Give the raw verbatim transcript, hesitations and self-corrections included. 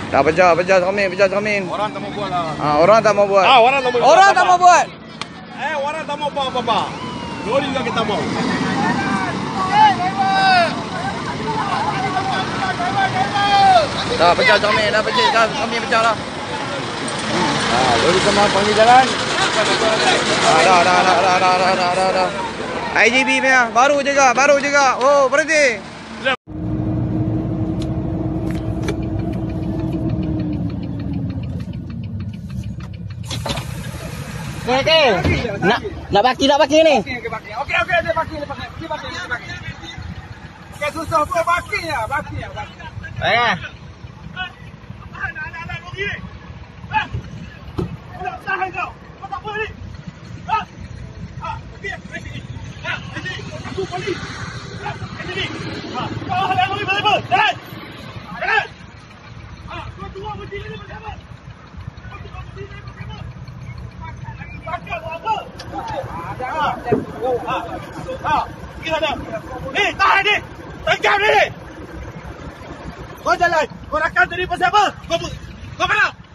Dah pecah, pecah cermin, pecah cermin. Orang tak mau buat lah. Ah, orang tak mau buat. Ah, orang tak mau buat. Orang tak mau buat. Eh, orang tak mau buat apa-apa. Lori juga kita mau. Dah pecah cermin, dah pecah, dah cermin pecah dah. Ah, lori sama panggil jalan. Ah, dah, dah, dah, dah, dah, dah, dah, dah, dah. I G B punya, baru juga, baru juga. Oh, berhenti. Okey, okey. Nak nak baki nak baki ni. Okey, okey, baki. Okey, okey, dia baki, dia baki. Dia baki, dia baki. Okey, susah apa baki ya, baki ya, baki. Eh. Tahan kau. Kau tak boleh. Ha? Ha, okey, okey. Ha, ini aku polis. Ha, ini. Ha, kau halang lori boleh. Jalan. Jalan. Ha, kau dua berdiri ni bersama. Kau dua berdiri ni bersama. Bakal apa? Ada. Ha. Ha. Pergi sana. Eh, tahan ni. Tengah ni. Kau jalan. Kau rakan tadi pasal apa? Kau kau mana?